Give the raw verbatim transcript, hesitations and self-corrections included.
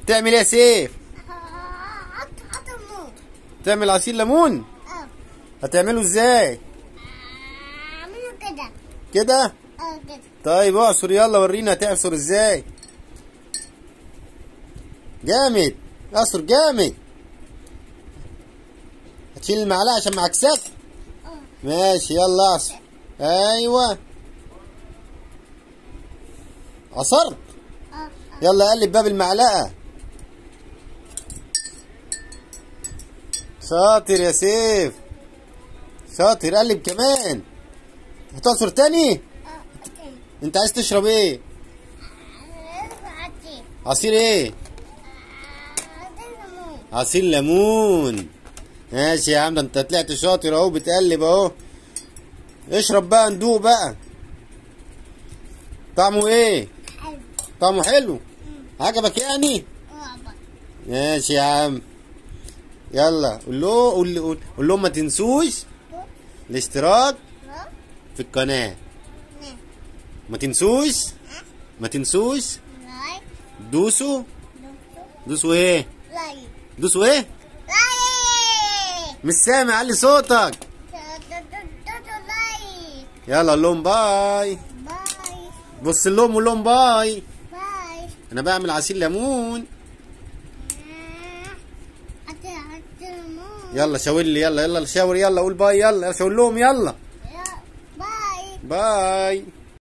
تعمل ايه يا سيف؟ هطمو. تعمل عصير ليمون؟ اه. هتعمله ازاي؟ اعمله كده. كده؟ اه كده. طيب اعصر يلا ورينا هتعصر ازاي. جامد، اعصر جامد. هتشيل المعلقة عشان معاك سف؟ اه. ماشي يلا اعصر. ايوه عصرت. اه. يلا قلب باب المعلقة. شاطر يا سيف، شاطر. قلب كمان. هتعصر تاني؟ اه. اوكي. انت عايز تشرب ايه؟ عصير. عصير ايه؟ عصير ليمون. عصير ليمون. ماشي يا عم، ده انت طلعت شاطر اهو، بتقلب اهو. اشرب بقى ندوق بقى. طعمه ايه؟ حلو. طعمه حلو؟ عجبك يعني؟ اه بقى. ماشي يا عم. يلا قول له قول له قول لهم ما تنسوش الاشتراك اه. في القناة. نعم. ما تنسوش ما تنسوش لايك. دوسوا دوسو. دوسوا ايه؟ لايك. دوسوا ايه؟ لايك. مش سامع، علي صوتك. دوسو لايك. يلا قول لهم باي. باي. بص لهم قول لهم باي. باي. انا بعمل عصير ليمون. عصير ليمون. يلا شاور لي، يلا يلا شاور، يلا قول باي، يلا شاور لهم، يلا باي. باي.